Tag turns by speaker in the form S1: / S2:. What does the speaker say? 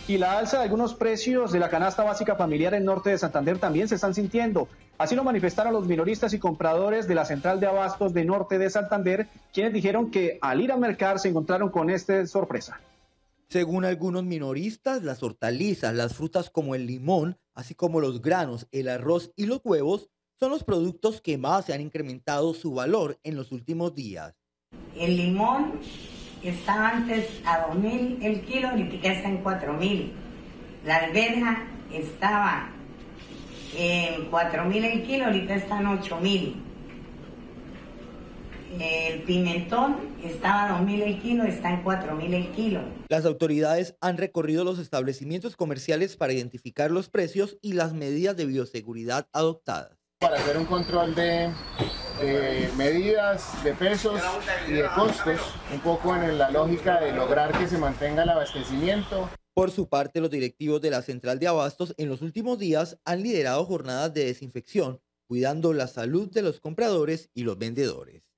S1: Y la alza de algunos precios de la canasta básica familiar en norte de Santander también se están sintiendo. Así lo manifestaron los minoristas y compradores de la central de abastos de norte de Santander, quienes dijeron que al ir a mercar se encontraron con esta sorpresa.
S2: Según algunos minoristas, las hortalizas, las frutas como el limón, así como los granos, el arroz y los huevos, son los productos que más se han incrementado su valor en los últimos días.
S3: El limón estaba antes a 2.000 el kilo, ahorita está en 4.000. La alberja estaba en 4.000 el kilo, ahorita está en 8.000. El pimentón estaba a 2.000 el kilo, está en 4.000 el kilo.
S2: Las autoridades han recorrido los establecimientos comerciales para identificar los precios y las medidas de bioseguridad adoptadas.
S4: Para hacer un control de medidas, de pesos y de costos, un poco en la lógica de lograr que se mantenga el abastecimiento.
S2: Por su parte, los directivos de la central de abastos en los últimos días han liderado jornadas de desinfección, cuidando la salud de los compradores y los vendedores.